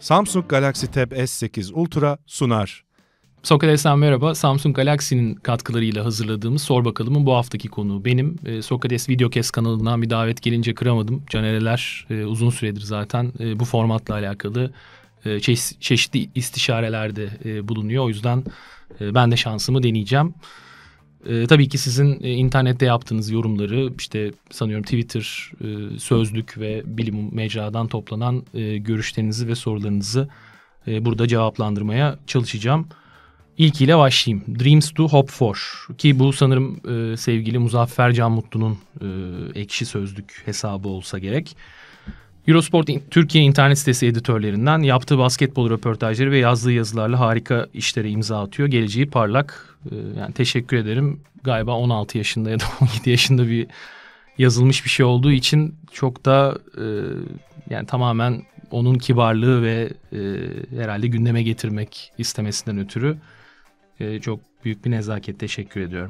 Samsung Galaxy Tab S8 Ultra sunar. Sokrates'ten merhaba. Samsung Galaxy'nin katkılarıyla hazırladığımız Sor Bakalım'ın bu haftaki konuğu benim. Sokrates Videocast kanalından bir davet gelince kıramadım. Canereler uzun süredir zaten bu formatla alakalı çeşitli istişarelerde bulunuyor. O yüzden ben de şansımı deneyeceğim. Tabii ki sizin internette yaptığınız yorumları, işte sanıyorum Twitter, Sözlük ve Bilim Mecra'dan toplanan görüşlerinizi ve sorularınızı burada cevaplandırmaya çalışacağım. İlkiyle başlayayım. Dreams to Hope For, ki bu sanırım sevgili Muzaffer Can Mutlu'nun Ekşi Sözlük hesabı olsa gerek. Eurosport Türkiye internet sitesi editörlerinden yaptığı basketbol röportajları ve yazdığı yazılarla harika işlere imza atıyor. Geleceği parlak. Yani teşekkür ederim. Galiba 16 yaşında ya da 17 yaşında bir yazılmış bir şey olduğu için çok da yani tamamen onun kibarlığı ve herhalde gündeme getirmek istemesinden ötürü çok büyük bir nezaket, teşekkür ediyorum.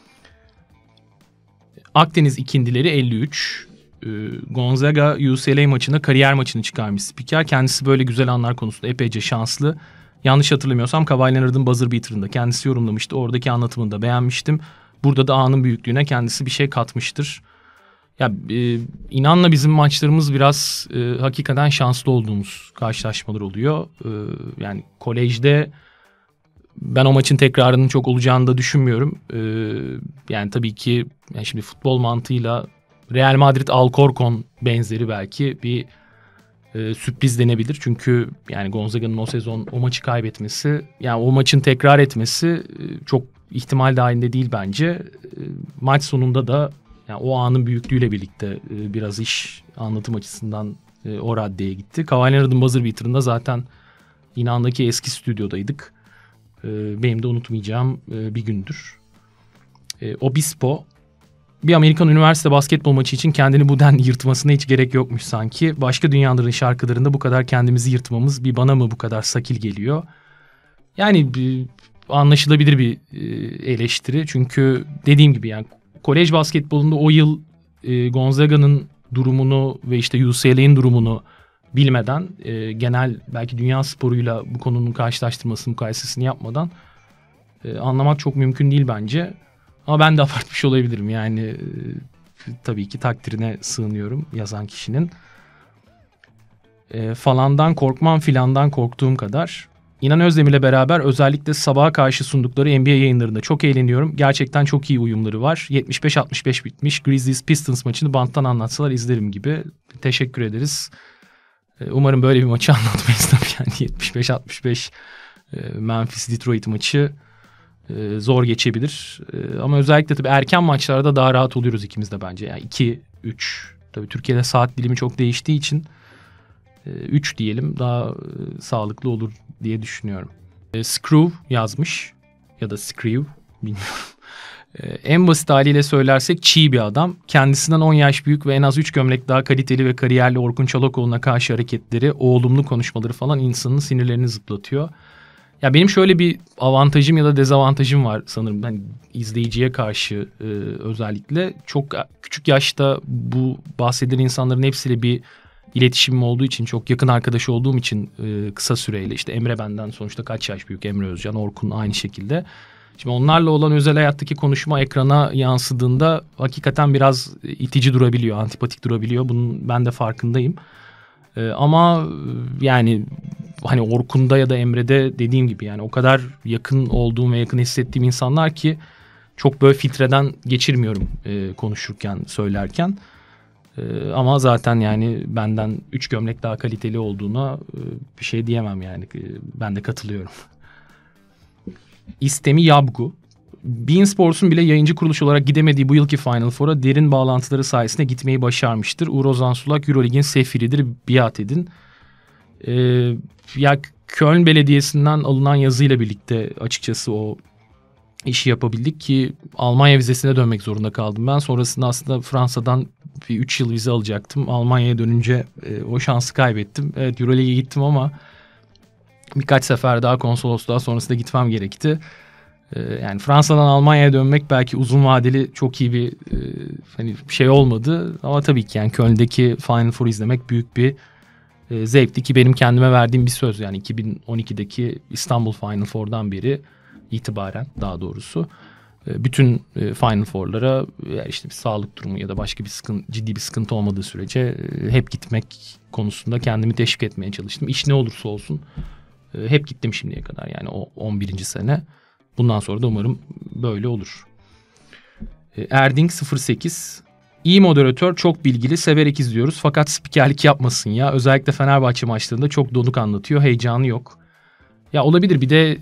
Akdeniz ikindileri 53. Gonzaga UCLA maçında kariyer maçını çıkarmış spiker. Kendisi böyle güzel anlar konusunda epeyce şanslı. Yanlış hatırlamıyorsam Kawhi Leonard'ın buzzer beater'ında kendisi yorumlamıştı. Oradaki anlatımını da beğenmiştim. Burada da anın büyüklüğüne kendisi bir şey katmıştır. Ya inanla bizim maçlarımız biraz hakikaten şanslı olduğumuz karşılaşmalar oluyor. Yani kolejde ben o maçın tekrarının çok olacağını da düşünmüyorum. Yani tabii ki yani şimdi futbol mantığıyla Real Madrid Alcorcon benzeri belki bir sürpriz denebilir. Çünkü yani Gonzaga'nın o sezon o maçı kaybetmesi, yani o maçın tekrar etmesi çok ihtimal dahilinde değil bence. Maç sonunda da yani o anın büyüklüğüyle birlikte biraz iş anlatım açısından o raddeye gitti. Kawhi Leonard'ın buzzer beater'ında zaten İnan'daki eski stüdyodaydık. Benim de unutmayacağım bir gündür. Obispo, bir Amerikan üniversite basketbol maçı için kendini bu denli yırtmasına hiç gerek yokmuş sanki. Başka dünyaların şarkılarında bu kadar kendimizi yırtmamız bir bana mı bu kadar sakil geliyor? Yani anlaşılabilir bir eleştiri. Çünkü dediğim gibi yani kolej basketbolunda o yıl Gonzaga'nın durumunu ve işte UCLA'nin durumunu bilmeden, genel belki dünya sporuyla bu konunun karşılaştırmasını, mukayesesini yapmadan anlamak çok mümkün değil bence. Ama ben de abartmış olabilirim. Yani tabii ki takdirine sığınıyorum yazan kişinin. Falandan korkmam filandan korktuğum kadar. İnan Özdemir'le beraber özellikle sabaha karşı sundukları NBA yayınlarında çok eğleniyorum. Gerçekten çok iyi uyumları var. 75-65 bitmiş Grizzlies Pistons maçını banttan anlatsalar izlerim gibi. Teşekkür ederiz. Umarım böyle bir maçı anlatmayız tabii yani. 75-65 Memphis Detroit maçı zor geçebilir. Ama özellikle tabii erken maçlarda daha rahat oluyoruz ikimiz de bence. Yani 2-3, tabii Türkiye'de saat dilimi çok değiştiği için 3 diyelim daha sağlıklı olur diye düşünüyorum. Screw yazmış ya da Screw bilmiyorum. En basit haliyle söylersek çiğ bir adam. Kendisinden 10 yaş büyük ve en az 3 gömlek daha kaliteli ve kariyerli Orkun Çolakoğlu'na karşı hareketleri, o olumlu konuşmaları falan insanın sinirlerini zıplatıyor. Ya benim şöyle bir avantajım ya da dezavantajım var sanırım. Ben izleyiciye karşı özellikle çok küçük yaşta bu bahsedilen insanların hepsiyle bir iletişimim olduğu için, çok yakın arkadaş olduğum için kısa süreyle, işte Emre benden sonuçta kaç yaş büyük, Emre Özcan, Orkun aynı şekilde. Şimdi onlarla olan özel hayattaki konuşma ekrana yansıdığında hakikaten biraz itici durabiliyor, antipatik durabiliyor. Bunun ben de farkındayım. Ama yani hani Orkun'da ya da Emre'de dediğim gibi yani o kadar yakın olduğum ve yakın hissettiğim insanlar ki çok böyle filtreden geçirmiyorum konuşurken, söylerken. Ama zaten yani benden 3 gömlek daha kaliteli olduğuna bir şey diyemem yani. Ben de katılıyorum. İstemi Yabgu. Bein Sports'un bile yayıncı kuruluş olarak gidemediği bu yılki Final Four'a derin bağlantıları sayesinde gitmeyi başarmıştır. Uğur Ozan Sulak Eurolig'in sefiridir, biat edin. Ya Köln Belediyesi'nden alınan yazıyla birlikte açıkçası o işi yapabildik ki Almanya vizesine dönmek zorunda kaldım ben. Sonrasında aslında Fransa'dan bir 3 yıl vize alacaktım. Almanya'ya dönünce o şansı kaybettim. Evet, Euroleague'e gittim ama birkaç sefer daha konsolosluğa sonrasında gitmem gerekti. Yani Fransa'dan Almanya'ya dönmek belki uzun vadeli çok iyi bir hani şey olmadı. Ama tabii ki yani Köln'deki Final Four izlemek büyük bir zevkti ki benim kendime verdiğim bir söz. Yani 2012'deki İstanbul Final Four'dan beri itibaren daha doğrusu bütün Final Four'lara işte bir sağlık durumu ya da başka bir ciddi bir sıkıntı olmadığı sürece hep gitmek konusunda kendimi teşvik etmeye çalıştım. İş ne olursa olsun hep gittim şimdiye kadar, yani o 11. sene. Bundan sonra da umarım böyle olur. Erding 08: İyi moderatör, çok bilgili, severek izliyoruz fakat spikerlik yapmasın ya. Özellikle Fenerbahçe maçlarında çok donuk anlatıyor, heyecanı yok. Ya olabilir, bir de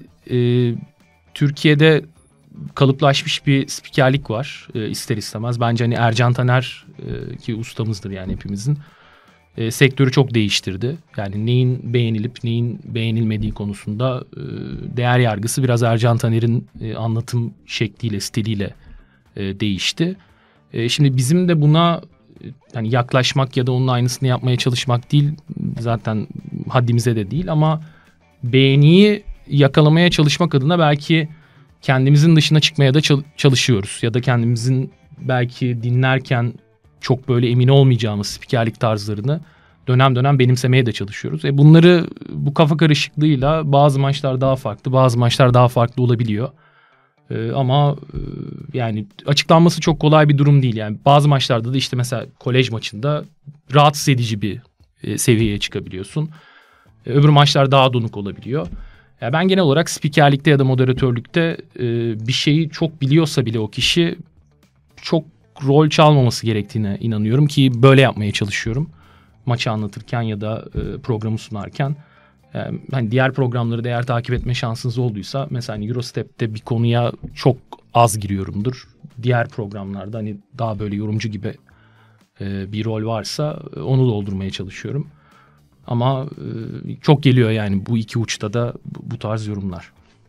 Türkiye'de kalıplaşmış bir spikerlik var ister istemez. Bence hani Ercan Taner ki ustamızdır yani hepimizin. Sektörü çok değiştirdi. Yani neyin beğenilip neyin beğenilmediği konusunda değer yargısı biraz Ercan Taner'in anlatım şekliyle, stiliyle değişti. Şimdi bizim de buna hani yaklaşmak ya da onun aynısını yapmaya çalışmak değil, zaten haddimize de değil, ama beğeniyi yakalamaya çalışmak adına belki kendimizin dışına çıkmaya da çalışıyoruz. Ya da kendimizin belki dinlerken çok böyle emin olmayacağımız spikerlik tarzlarını dönem dönem benimsemeye de çalışıyoruz. Bunları bu kafa karışıklığıyla bazı maçlar daha farklı, bazı maçlar daha farklı olabiliyor. Ama yani açıklanması çok kolay bir durum değil. Yani bazı maçlarda da işte mesela kolej maçında rahatsız edici bir seviyeye çıkabiliyorsun. Öbür maçlar daha donuk olabiliyor. Yani ben genel olarak spikerlikte ya da moderatörlükte bir şeyi çok biliyorsa bile o kişi çok rol çalmaması gerektiğine inanıyorum ki böyle yapmaya çalışıyorum. Maçı anlatırken ya da programı sunarken. Hani diğer programları da eğer takip etme şansınız olduysa mesela hani Eurostep'te bir konuya çok az giriyorumdur. Diğer programlarda hani daha böyle yorumcu gibi bir rol varsa onu doldurmaya çalışıyorum. Ama çok geliyor yani bu iki uçta da bu tarz yorumlar.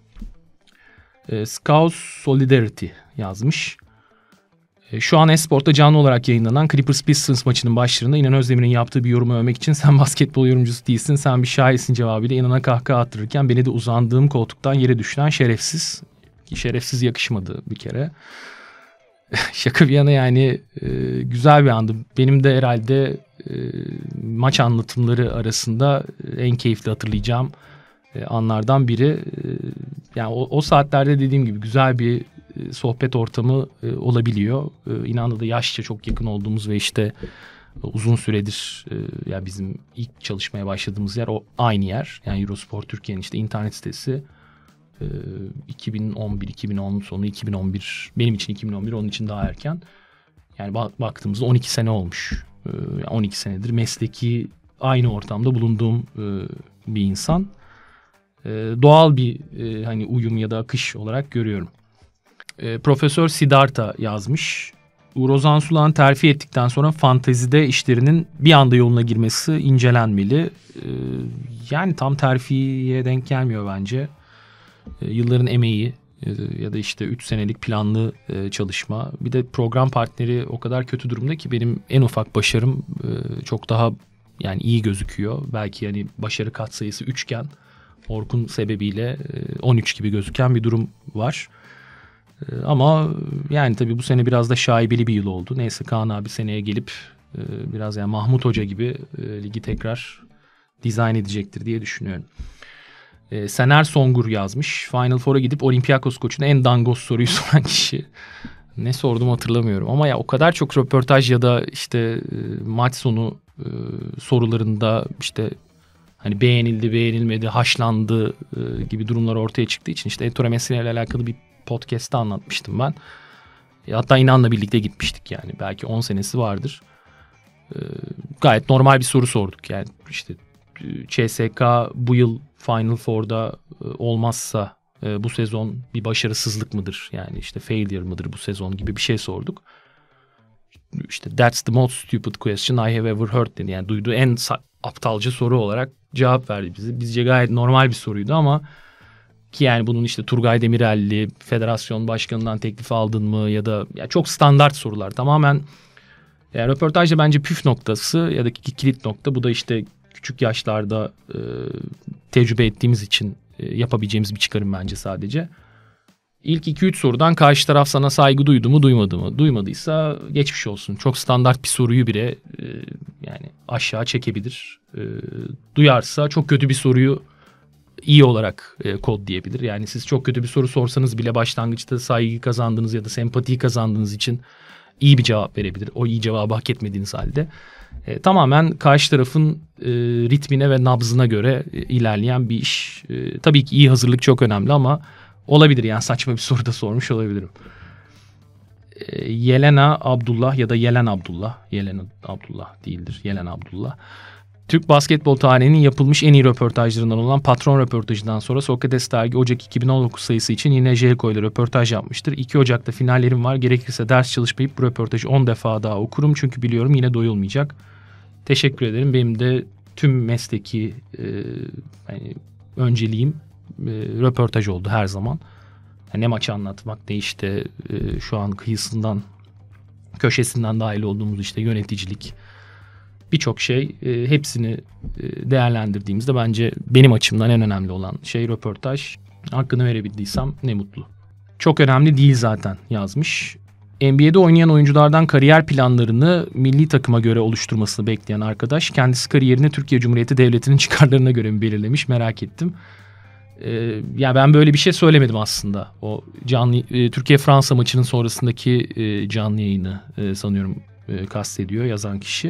Scouse Solidarity yazmış. Şu an Esport'ta canlı olarak yayınlanan Clippers Pistons maçının başlarında İnan Özdemir'in yaptığı bir yorumu övmek için "Sen basketbol yorumcusu değilsin, sen bir şairsin" cevabıyla İnan'a kahkaha attırırken beni de uzandığım koltuktan yere düşüren şerefsiz. Şerefsiz yakışmadı bir kere. Şaka bir yana yani güzel bir andı. Benim de herhalde maç anlatımları arasında en keyifli hatırlayacağım anlardan biri. Yani o saatlerde dediğim gibi güzel bir sohbet ortamı olabiliyor. İnan'da da yaşça çok yakın olduğumuz ve işte uzun süredir ya bizim ilk çalışmaya başladığımız yer o aynı yer. Yani Eurosport Türkiye'nin işte internet sitesi 2011-2010 sonu 2011, benim için 2011, onun için daha erken. Yani baktığımızda 12 sene olmuş. 12 senedir mesleki aynı ortamda bulunduğum bir insan. Doğal bir hani uyum ya da akış olarak görüyorum. Profesör Siddhartha yazmış. Uğur Ozan Sulan terfi ettikten sonra fantezide işlerinin bir anda yoluna girmesi incelenmeli. Yani tam terfiye denk gelmiyor bence. Yılların emeği ya da işte 3 senelik planlı çalışma. Bir de program partneri o kadar kötü durumda ki benim en ufak başarım çok daha yani iyi gözüküyor. Belki yani başarı katsayısı 3 iken Orkun sebebiyle 13 gibi gözüken bir durum var. Ama yani tabii bu sene biraz da şaibeli bir yıl oldu. Neyse Kaan abi seneye gelip biraz yani Mahmut Hoca gibi ligi tekrar dizayn edecektir diye düşünüyorum. Sener Songur yazmış. Final Four'a gidip Olympiakos koçuna en dangoz soruyu soran kişi. Ne sordum hatırlamıyorum ama ya o kadar çok röportaj ya da işte maç sonu sorularında işte hani beğenildi, beğenilmedi, haşlandı gibi durumlar ortaya çıktığı için işte Ettore Messina ile alakalı bir podcast'ta anlatmıştım ben. Hatta İnan'la birlikte gitmiştik yani. Belki 10 senesi vardır. Gayet normal bir soru sorduk. Yani işte CSK bu yıl Final Four'da olmazsa bu sezon bir başarısızlık mıdır? Yani işte failure mıdır bu sezon gibi bir şey sorduk. İşte that's the most stupid question I have ever heard dedi. Yani duyduğu en aptalca soru olarak cevap verdi bize. Bizce gayet normal bir soruydu ama ki yani bunun işte Turgay Demirel'li federasyon başkanından teklif aldın mı ya da ya çok standart sorular. Tamamen yani röportajda bence püf noktası ya da kilit nokta, bu da işte küçük yaşlarda tecrübe ettiğimiz için yapabileceğimiz bir çıkarım bence sadece. İlk 2-3 sorudan karşı taraf sana saygı duydu mu duymadı mı? Duymadıysa geçmiş olsun. Çok standart bir soruyu bile yani aşağı çekebilir. Duyarsa çok kötü bir soruyu iyi olarak kodlayabilir. Yani siz çok kötü bir soru sorsanız bile başlangıçta saygı kazandığınız ya da sempatiyi kazandığınız için iyi bir cevap verebilir. O iyi cevabı hak etmediğiniz halde. Tamamen karşı tarafın ritmine ve nabzına göre ilerleyen bir iş. Tabii ki iyi hazırlık çok önemli ama olabilir, yani saçma bir soru da sormuş olabilirim. Yelena Abdullah ya da Yelen Abdullah. Yelen Abdullah değildir. Yelen Abdullah. Türk basketbol tarihinin yapılmış en iyi röportajlarından olan Patron röportajından sonra Sokrates Dergi Ocak 2019 sayısı için yine Jelko ile röportaj yapmıştır. 2 Ocak'ta finallerim var. Gerekirse ders çalışmayıp bu röportajı 10 defa daha okurum. Çünkü biliyorum yine doyulmayacak. Teşekkür ederim. Benim de tüm mesleki yani önceliğim röportaj oldu her zaman. Yani ne maçı anlatmak ne işte şu an kıyısından köşesinden dahil olduğumuz işte yöneticilik, birçok şey, hepsini değerlendirdiğimizde bence benim açımdan en önemli olan şey röportaj. Hakkını verebildiysem ne mutlu. Çok önemli değil zaten yazmış. NBA'de oynayan oyunculardan kariyer planlarını milli takıma göre oluşturmasını bekleyen arkadaş kendisi kariyerini Türkiye Cumhuriyeti Devleti'nin çıkarlarına göre mi belirlemiş, merak ettim. Ya ben böyle bir şey söylemedim aslında. O canlı Türkiye-Fransa maçının sonrasındaki canlı yayını sanıyorum kastediyor yazan kişi.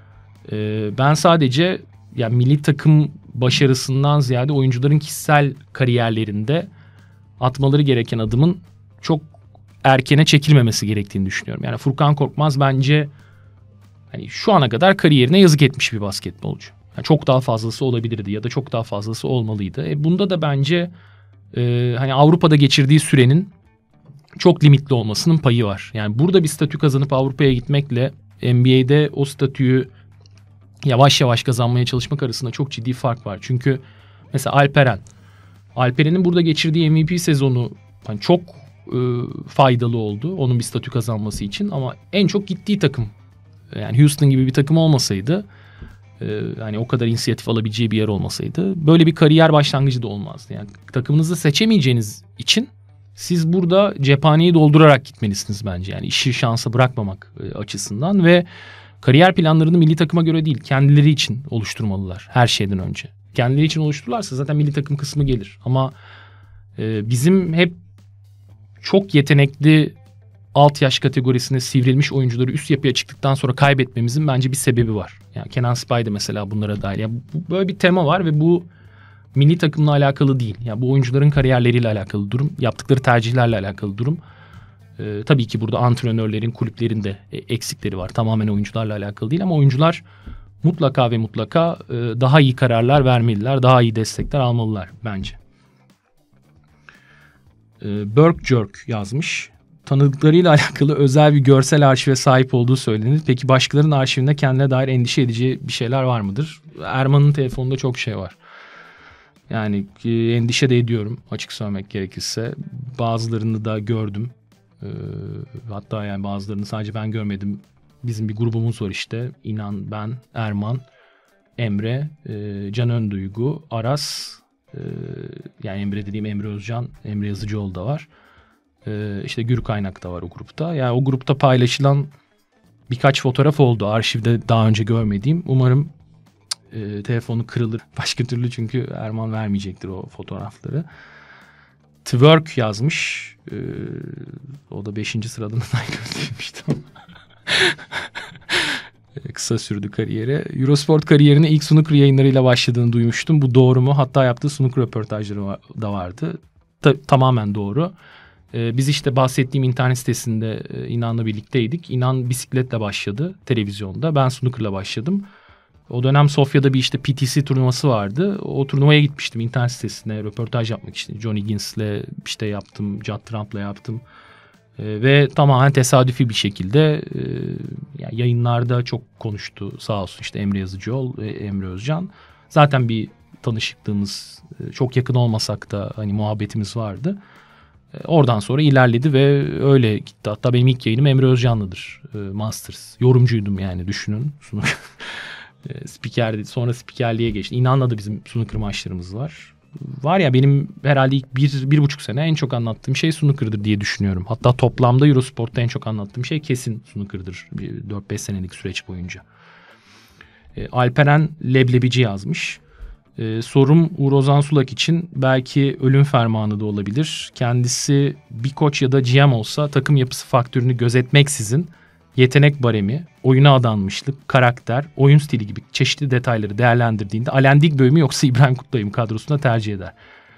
Ben sadece yani milli takım başarısından ziyade oyuncuların kişisel kariyerlerinde atmaları gereken adımın çok erkene çekilmemesi gerektiğini düşünüyorum. Yani Furkan Korkmaz bence hani şu ana kadar kariyerine yazık etmiş bir basketbolcu. Yani çok daha fazlası olabilirdi ya da çok daha fazlası olmalıydı. Bunda da bence hani Avrupa'da geçirdiği sürenin çok limitli olmasının payı var. Yani burada bir statü kazanıp Avrupa'ya gitmekle NBA'de o statüyü yavaş yavaş kazanmaya çalışmak arasında çok ciddi fark var. Çünkü mesela Alperen'in burada geçirdiği MVP sezonu hani çok faydalı oldu onun bir statü kazanması için, ama en çok gittiği takım yani Houston gibi bir takım olmasaydı, hani o kadar inisiyatif alabileceği bir yer olmasaydı böyle bir kariyer başlangıcı da olmazdı. Yani takımınızı seçemeyeceğiniz için siz burada cephaneyi doldurarak gitmelisiniz bence. Yani işi şansa bırakmamak açısından ve kariyer planlarını milli takıma göre değil, kendileri için oluşturmalılar her şeyden önce. Kendileri için oluştururlarsa zaten milli takım kısmı gelir. Ama bizim hep çok yetenekli alt yaş kategorisine sivrilmiş oyuncuları üst yapıya çıktıktan sonra kaybetmemizin bence bir sebebi var. Yani Kenan Spy de mesela bunlara dahil. Yani böyle bir tema var ve bu milli takımla alakalı değil. Yani bu oyuncuların kariyerleriyle alakalı durum, yaptıkları tercihlerle alakalı durum. Tabii ki burada antrenörlerin, kulüplerin de eksikleri var. Tamamen oyuncularla alakalı değil ama oyuncular mutlaka ve mutlaka daha iyi kararlar vermeliler, daha iyi destekler almalılar bence. Burke Jerk yazmış. Tanıdıklarıyla alakalı özel bir görsel arşive sahip olduğu söylenir. Peki başkalarının arşivinde kendine dair endişe edeceği bir şeyler var mıdır? Erman'ın telefonunda çok şey var. Yani endişe de ediyorum açık söylemek gerekirse. Bazılarını da gördüm. Hatta yani bazılarını sadece ben görmedim. Bizim bir grubumuz var işte. İnan, ben, Erman, Emre, Can Önduygu, Aras, yani Emre dediğim Emre Özcan, Emre Yazıcıoğlu da var. İşte Gür Kaynak da var o grupta. Yani o grupta paylaşılan birkaç fotoğraf oldu arşivde daha önce görmediğim. Umarım telefonu kırılır başka türlü, çünkü Erman vermeyecektir o fotoğrafları. Twerk yazmış. O da 5. sıradan aday göstermişti ama. Kısa sürdü kariyeri. Eurosport kariyerine ilk snooker yayınlarıyla başladığını duymuştum. Bu doğru mu? Hatta yaptığı snooker röportajları da vardı. Tamamen doğru. Biz işte bahsettiğim internet sitesinde İnan'la birlikteydik. İnan bisikletle başladı televizyonda. Ben snooker'la başladım. O dönem Sofya'da bir işte PTC turnuvası vardı. O turnuvaya gitmiştim internet sitesine röportaj yapmak için. Johnny Gins'le işte yaptım, Judd Trump'la yaptım. Ve tamamen tesadüfi bir şekilde yani yayınlarda çok konuştu sağ olsun işte Emre Yazıcıoğlu ve Emre Özcan. Zaten bir tanışıklığımız, çok yakın olmasak da hani muhabbetimiz vardı. Oradan sonra ilerledi ve öyle gitti. Hatta benim ilk yayınım Emre Özcan'ladır. Masters. Yorumcuydum yani, düşünün. Spikerdi. Sonra spikerliğe geçti. İnan'la da bizim snooker maçlarımız var. var ya, benim herhalde ilk 1,5 sene en çok anlattığım şey snooker'dır diye düşünüyorum. Hatta toplamda Eurosport'ta en çok anlattığım şey kesin snooker'dır 4-5 senelik süreç boyunca. Alperen Leblebici yazmış. Sorum Uğur Ozan Sulak için belki ölüm fermanı da olabilir. Kendisi bir koç ya da GM olsa takım yapısı faktörünü gözetmeksizin yetenek baremi, oyuna adanmışlık, karakter, oyun stili gibi çeşitli detayları değerlendirdiğinde Alen Digboe'yu mu yoksa İbrahim Kutluay'ı mı kadrosunda tercih eder?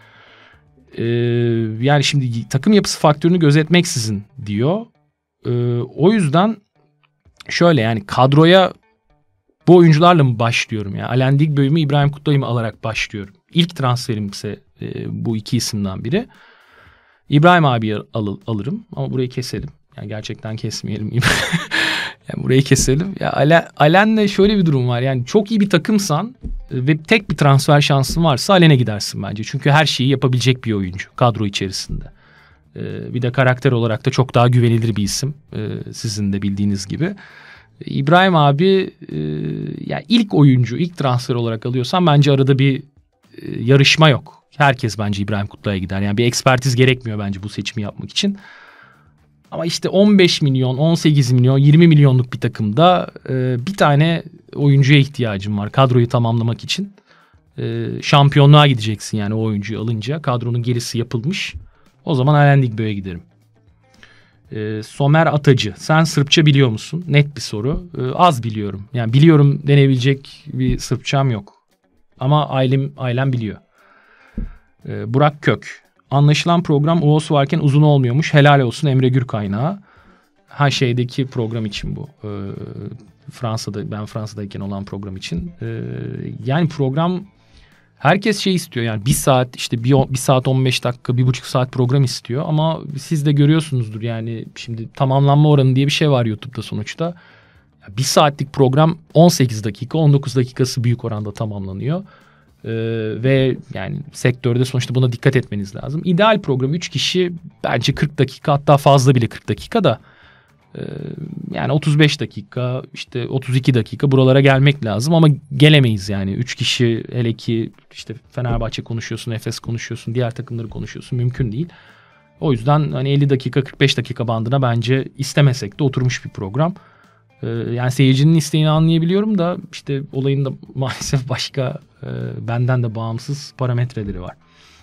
Yani şimdi takım yapısı faktörünü gözetmeksizin diyor. O yüzden şöyle, yani kadroya bu oyuncularla mı başlıyorum? Yani Alen Digboe'yu mu İbrahim Kutluay'ı mı alarak başlıyorum? İlk transferimse bu iki isimden biri. İbrahim abiyi alırım ama burayı keselim. Yani gerçekten kesmeyelim. Yani burayı keselim. Ya Alen'le şöyle bir durum var. Yani çok iyi bir takımsan ve tek bir transfer şansın varsa Alen'e gidersin bence. Çünkü her şeyi yapabilecek bir oyuncu kadro içerisinde. Bir de karakter olarak da çok daha güvenilir bir isim. Sizin de bildiğiniz gibi. İbrahim abi yani ilk oyuncu, ilk transfer olarak alıyorsan bence arada bir yarışma yok. Herkes bence İbrahim Kutluay'a gider. Yani bir ekspertiz gerekmiyor bence bu seçimi yapmak için. Ama işte 15 milyon, 18 milyon, 20 milyonluk bir takımda bir tane oyuncuya ihtiyacım var kadroyu tamamlamak için. Şampiyonluğa gideceksin yani o oyuncuyu alınca. Kadronun gerisi yapılmış. O zaman Alen Digboe'ye giderim. Somer Atacı, sen Sırpça biliyor musun? Net bir soru. Az biliyorum. Yani biliyorum denebilecek bir Sırpçam yok. Ama ailem biliyor. Burak Kök, anlaşılan program UOS varken uzun olmuyormuş. Helal olsun Emre Gürkaynağı. Şeydeki program için bu. Ben Fransa'dayken olan program için. Yani program herkes şey istiyor. Yani bir saat işte bir saat 15 dakika, 1,5 saat program istiyor. Ama siz de görüyorsunuzdur yani şimdi tamamlanma oranı diye bir şey var YouTube'da sonuçta. Bir saatlik program 18 dakika, 19 dakikası büyük oranda tamamlanıyor. Ve yani sektörde sonuçta buna dikkat etmeniz lazım. İdeal program 3 kişi bence 40 dakika, hatta fazla bile 40 dakika da yani 35 dakika, işte 32 dakika buralara gelmek lazım ama gelemeyiz yani. 3 kişi, hele ki işte Fenerbahçe konuşuyorsun, Efes konuşuyorsun, diğer takımları konuşuyorsun, mümkün değil. O yüzden hani 50 dakika 45 dakika bandına bence istemesek de oturmuş bir program. Yani seyircinin isteğini anlayabiliyorum da işte olayın da maalesef başka benden de bağımsız parametreleri var.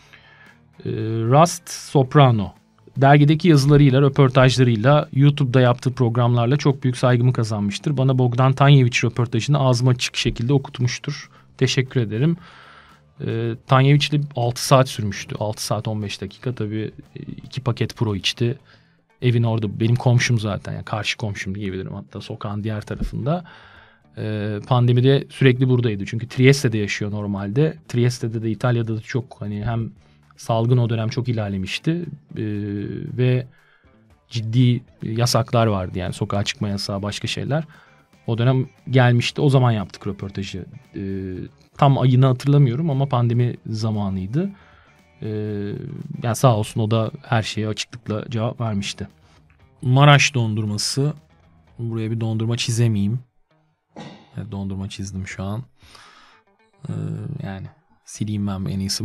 Rust Soprano, dergideki yazılarıyla, röportajlarıyla, YouTube'da yaptığı programlarla çok büyük saygımı kazanmıştır. Bana Bogdan Tanyeviç röportajını ağzıma açık şekilde okutmuştur. Teşekkür ederim. Tanyeviç'le 6 saat sürmüştü. 6 saat 15 dakika. Tabii 2 paket pro içti. Evin orada, benim komşum zaten. Yani karşı komşum diyebilirim, hatta sokağın diğer tarafında. Pandemide sürekli buradaydı. Çünkü Trieste'de yaşıyor normalde. Trieste'de de, İtalya'da da çok hani hem salgın o dönem çok ilerlemişti ve ciddi yasaklar vardı, yani sokağa çıkma yasağı, başka şeyler. O dönem gelmişti, o zaman yaptık röportajı. Tam ayını hatırlamıyorum ama pandemi zamanıydı. Yani sağ olsun, o da her şeye açıklıkla cevap vermişti. Maraş dondurması, buraya bir dondurma çizemeyeyim. Evet, dondurma çizdim şu an. Yani sileyim ben en iyisi.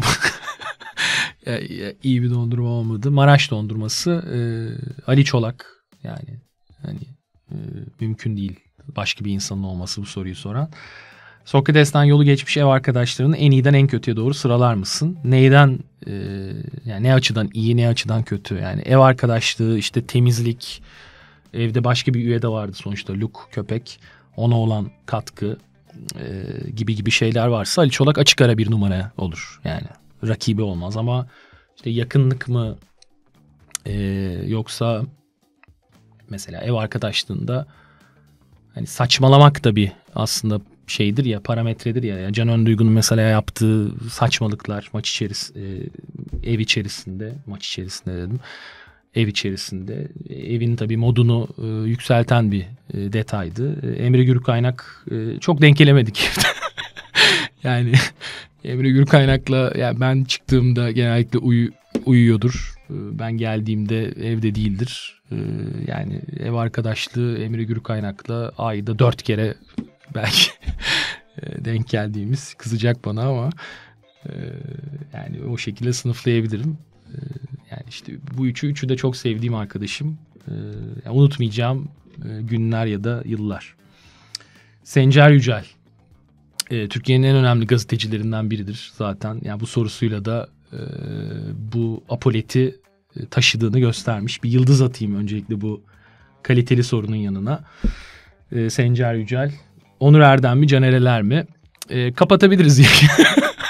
İyi bir dondurma olmadı. Maraş dondurması, Ali Çolak, yani hani mümkün değil başka bir insanın olması bu soruyu soran. Sokrates'ten yolu geçmiş ev arkadaşlarını en iyiden en kötüye doğru sıralar mısın? Neyden yani ne açıdan iyi, ne açıdan kötü? Yani ev arkadaşlığı, işte temizlik, evde başka bir üye de vardı sonuçta, Luke köpek, ona olan katkı gibi şeyler varsa Ali Çolak açık ara bir numara olur. Yani rakibi olmaz ama işte yakınlık mı yoksa mesela ev arkadaşlığında hani saçmalamak da bir aslında şeydir ya, parametredir ya. Yani Can Önduygun'un mesela yaptığı saçmalıklar maç içerisinde, ev içerisinde, maç içerisinde dedim. Ev içerisinde evin tabii modunu yükselten bir detaydı. Emre Gürkaynak çok denk gelemedik. Yani Emre Gürkaynak'la, yani ben çıktığımda genellikle uyuyordur. Ben geldiğimde evde değildir. Yani ev arkadaşlığı Emre Gürkaynak'la ayda 4 kere belki denk geldiğimiz, kızacak bana ama Yani o şekilde sınıflayabilirim. Yani işte bu üçü de çok sevdiğim arkadaşım. Yani unutmayacağım günler ya da yıllar. Sencer Yücel. Türkiye'nin en önemli gazetecilerinden biridir zaten. Yani bu sorusuyla da bu apoleti taşıdığını göstermiş. Bir yıldız atayım öncelikle bu kaliteli sorunun yanına. Sencer Yücel. Onur Erdem mi, Caner Eler mi? Kapatabiliriz yani.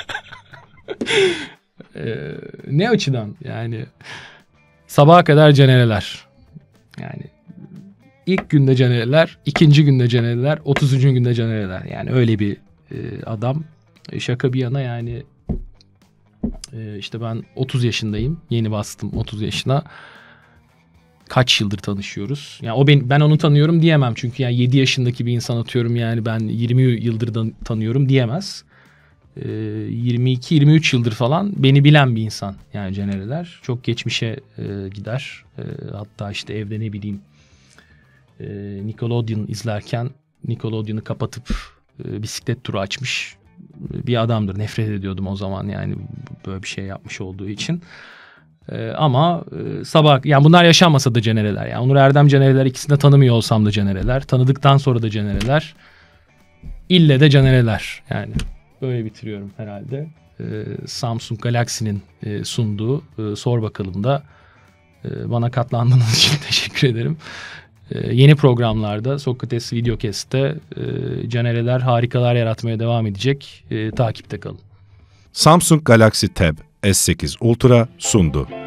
Ne açıdan? Yani sabaha kadar Caner Eler. Yani ilk günde Caner Eler, ikinci günde Caner Eler, 30. günde Caner Eler. Yani öyle bir adam. Şaka bir yana yani işte ben 30 yaşındayım. Yeni bastım 30 yaşına. Kaç yıldır tanışıyoruz? Yani ben onu tanıyorum diyemem. Çünkü yani 7 yaşındaki bir insan atıyorum yani ben 20 yıldır tanıyorum diyemez. 22-23 yıldır falan beni bilen bir insan yani Caner Eler. Çok geçmişe gider. Hatta işte evde ne bileyim Nickelodeon izlerken Nickelodeon'u kapatıp bisiklet turu açmış bir adamdır. Nefret ediyordum o zaman yani böyle bir şey yapmış olduğu için. Ama sabah yani bunlar yaşanmasa da Caner Eler. Yani Onur Erdem, Caner Eler, ikisini de tanımıyor olsam da Caner Eler. Tanıdıktan sonra da Caner Eler. İlle de Caner Eler. Yani böyle bitiriyorum herhalde. Samsung Galaxy'nin sunduğu Sor Bakalım da bana katlandığınız için teşekkür ederim. Yeni programlarda Sokrates Videocast'te Caner Eler harikalar yaratmaya devam edecek. Takipte kalın. Samsung Galaxy Tab S8 Ultra sundu.